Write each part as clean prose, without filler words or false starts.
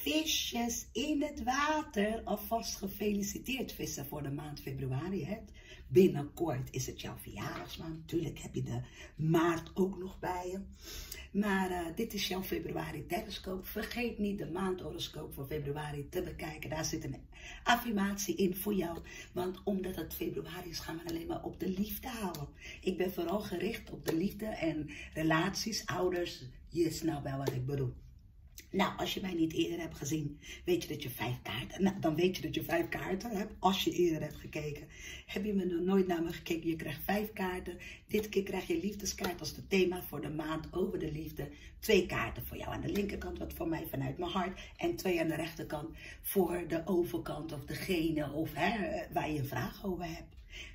Visjes in het water, alvast gefeliciteerd vissen voor de maand februari. Hè? Binnenkort is het jouw verjaardagsmaand. Tuurlijk heb je de maart ook nog bij je. Maar dit is jouw februari-teroscoop. Vergeet niet de maandhoroscoop van februari te bekijken. Daar zit een affirmatie in voor jou. Want omdat het februari is, gaan we alleen maar op de liefde houden. Ik ben vooral gericht op de liefde en relaties, ouders. Je snapt wel wat ik bedoel. Nou, als je mij niet eerder hebt gezien, weet je dat je 5 kaarten... Nou, dan weet je dat je 5 kaarten hebt. Als je eerder hebt gekeken, heb je me nog nooit naar me gekeken. Je krijgt 5 kaarten. Dit keer krijg je liefdeskaart als het thema voor de maand over de liefde. 2 kaarten voor jou aan de linkerkant, wat voor mij vanuit mijn hart. En 2 aan de rechterkant voor de overkant of degene of waar je een vraag over hebt.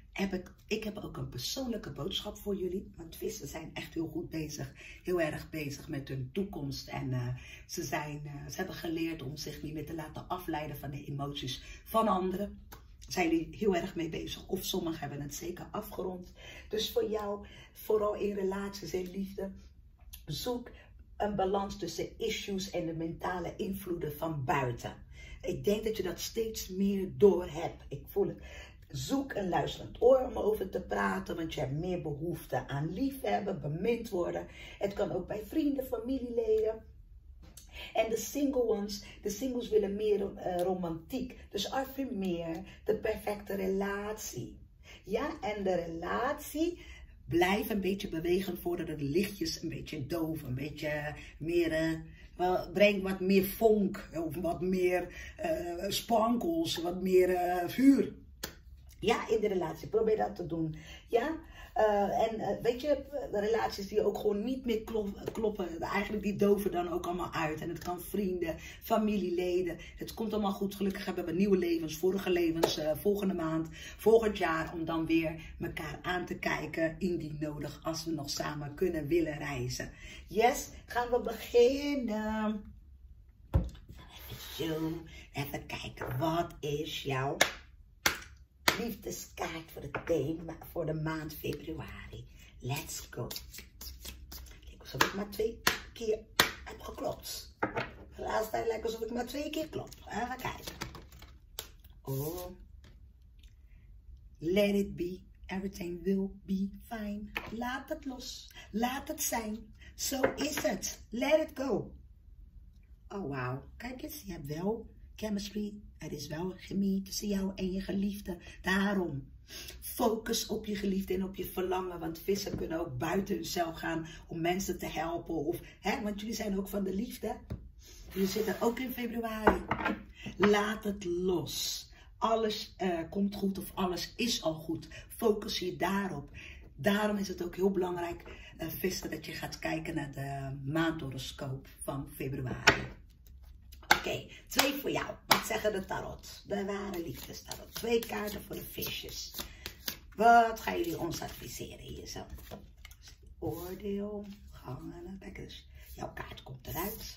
Ik heb ook een persoonlijke boodschap voor jullie. Want vissen zijn echt heel goed bezig. Heel erg bezig met hun toekomst. En ze hebben geleerd om zich niet meer te laten afleiden van de emoties van anderen. Zijn jullie heel erg mee bezig. Of sommigen hebben het zeker afgerond. Dus voor jou, vooral in relaties en liefde, zoek een balans tussen issues en de mentale invloeden van buiten. Ik denk dat je dat steeds meer door hebt. Ik voel het. Zoek een luisterend oor om over te praten, want je hebt meer behoefte aan liefhebben, bemind worden. Het kan ook bij vrienden, familieleden. En de singles willen meer romantiek. Dus affirmeer de perfecte relatie. Ja, en de relatie blijft een beetje bewegen voordat de lichtjes een beetje doof, een beetje meer... breng wat meer vonk, of wat meer spankels, wat meer vuur. Ja, in de relatie. Probeer dat te doen. Ja? Weet je, relaties die ook gewoon niet meer kloppen. Eigenlijk die doven dan ook allemaal uit. En het kan vrienden, familieleden. Het komt allemaal goed. Gelukkig hebben we nieuwe levens, vorige levens, volgende maand, volgend jaar. Om dan weer elkaar aan te kijken, indien nodig, als we nog samen kunnen willen reizen. Yes, gaan we beginnen. Even kijken, wat is jouw liefdeskaart voor het thema voor de maand februari? Let's go. Kijk, alsof ik maar 2 keer heb geklopt. De laatste tijd lijkt alsof ik maar 2 keer klop. Even kijken. Oh. Let it be. Everything will be fine. Laat het los. Laat het zijn. Zo is het. Let it go. Oh, wauw. Kijk eens, je hebt wel chemistry. Er is wel chemie tussen jou en je geliefde. Daarom, focus op je geliefde en op je verlangen. Want vissen kunnen ook buiten hunzelf gaan om mensen te helpen. Want jullie zijn ook van de liefde. Jullie zitten ook in februari. Laat het los. Alles komt goed of alles is al goed. Focus je daarop. Daarom is het ook heel belangrijk, vissen, dat je gaat kijken naar de maandhoroscoop van februari. Oké, 2 voor jou. Wat zeggen de tarot? De ware liefdestarot. 2 kaarten voor de visjes. Wat gaan jullie ons adviseren hier zo? Oordeel, gangen, bekkers. Jouw kaart komt eruit.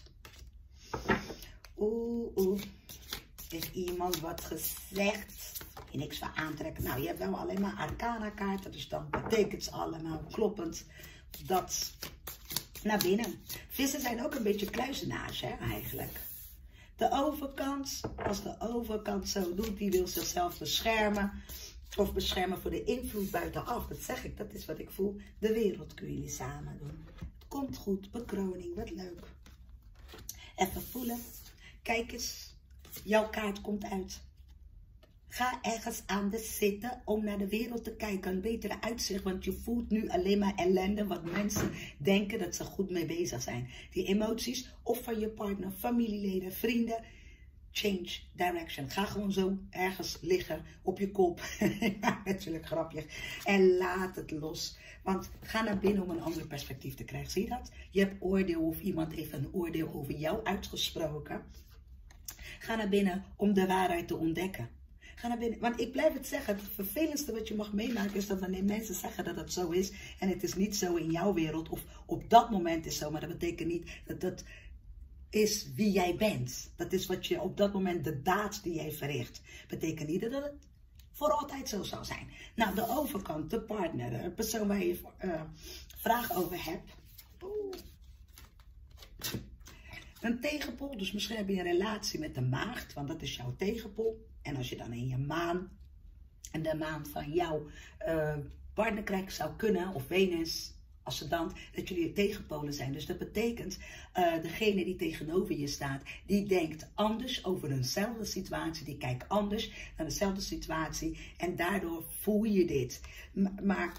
Oeh. Heeft iemand wat gezegd? Je niks van aantrekken. Nou, je hebt wel alleen maar arcana kaarten. Dus dan betekent ze allemaal kloppend dat naar binnen. Vissen zijn ook een beetje kluizenaars, hè, eigenlijk. De overkant, als de overkant zo doet, die wil zichzelf beschermen. Of beschermen voor de invloed buitenaf. Dat zeg ik, dat is wat ik voel. De wereld kun jullie samen doen. Het komt goed, bekroning, wat leuk. Even voelen. Kijk eens, jouw kaart komt uit. Ga ergens anders zitten om naar de wereld te kijken. Een betere uitzicht, want je voelt nu alleen maar ellende. Wat mensen denken dat ze goed mee bezig zijn. Die emoties, of van je partner, familieleden, vrienden. Change direction. Ga gewoon zo ergens liggen op je kop. Natuurlijk grapje. En laat het los. Want ga naar binnen om een ander perspectief te krijgen. Zie je dat? Je hebt oordeel of iemand heeft een oordeel over jou uitgesproken. Ga naar binnen om de waarheid te ontdekken. Ga naar binnen. Want ik blijf het zeggen, het vervelendste wat je mag meemaken is dat wanneer mensen zeggen dat het zo is en het is niet zo in jouw wereld of op dat moment is zo, maar dat betekent niet dat dat is wie jij bent. Dat is wat je op dat moment, de daad die jij verricht. Betekent niet dat het voor altijd zo zal zijn. Nou, de overkant, de partner, de persoon waar je vraag over hebt. Een tegenpol, dus misschien heb je een relatie met de maagd, want dat is jouw tegenpol. En als je dan in je maan en de maan van jouw partner krijgt, zou kunnen, of Venus, ascendant, dat jullie tegenpolen zijn. Dus dat betekent, degene die tegenover je staat, die denkt anders over eenzelfde situatie, die kijkt anders naar dezelfde situatie en daardoor voel je dit. Maar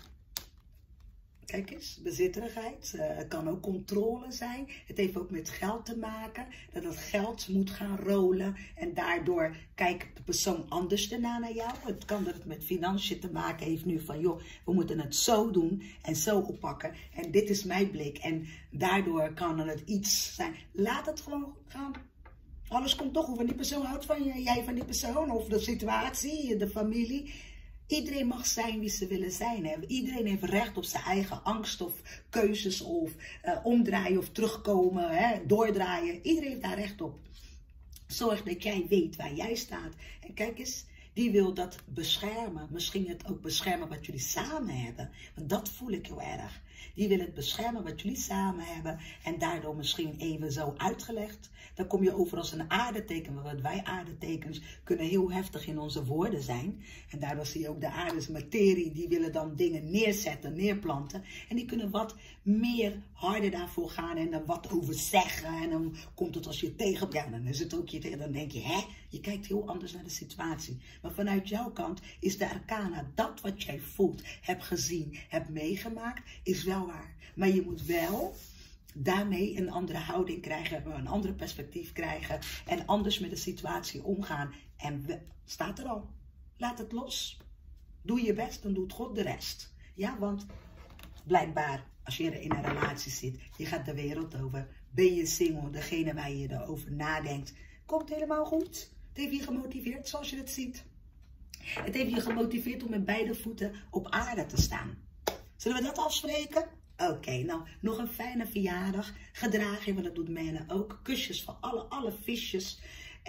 kijk eens, bezitterigheid, het kan ook controle zijn. Het heeft ook met geld te maken, dat het geld moet gaan rollen. En daardoor kijkt de persoon anders erna naar jou. Het kan dat het met financiën te maken heeft nu van, joh, we moeten het zo doen en zo oppakken. En dit is mijn blik. En daardoor kan het iets zijn. Laat het gewoon gaan. Alles komt toch over die persoon houdt van je, jij van die persoon of de situatie, de familie. Iedereen mag zijn wie ze willen zijn. Iedereen heeft recht op zijn eigen angst of keuzes of omdraaien of terugkomen, doordraaien. Iedereen heeft daar recht op. Zorg dat jij weet waar jij staat. En kijk eens, die wil dat beschermen. Misschien het ook beschermen wat jullie samen hebben. Want dat voel ik heel erg. Die wil het beschermen wat jullie samen hebben. En daardoor misschien even zo uitgelegd. Dan kom je over als een aardeteken. Want wij aardetekens kunnen heel heftig in onze woorden zijn. En daardoor zie je ook de aardes materie. Die willen dan dingen neerzetten, neerplanten. En die kunnen wat meer harder daarvoor gaan. En dan wat over zeggen. En dan komt het als je tegen. Ja, dan is het ook je tegen. Dan denk je, hè? Je kijkt heel anders naar de situatie. Maar vanuit jouw kant is de arcana, dat wat jij voelt, hebt gezien, hebt meegemaakt, is wel waar. Maar je moet wel daarmee een andere houding krijgen, een andere perspectief krijgen en anders met de situatie omgaan. En staat er al, laat het los. Doe je best, dan doet God de rest. Ja, want blijkbaar, als je in een relatie zit, je gaat de wereld over. Ben je single, degene waar je erover nadenkt, komt helemaal goed. Het heeft je gemotiveerd, zoals je het ziet. Het heeft je gemotiveerd om met beide voeten op aarde te staan. Zullen we dat afspreken? Oké, nou, nog een fijne verjaardag. Gedraag je, want dat doet Mene ook. Kusjes voor alle visjes.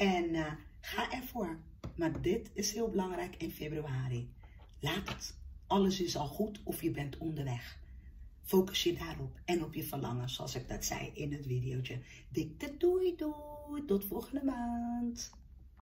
En ga ervoor. Maar dit is heel belangrijk in februari. Laat het. Alles is al goed of je bent onderweg. Focus je daarop en op je verlangen, zoals ik dat zei in het videootje. Dikke doei doei, tot volgende maand.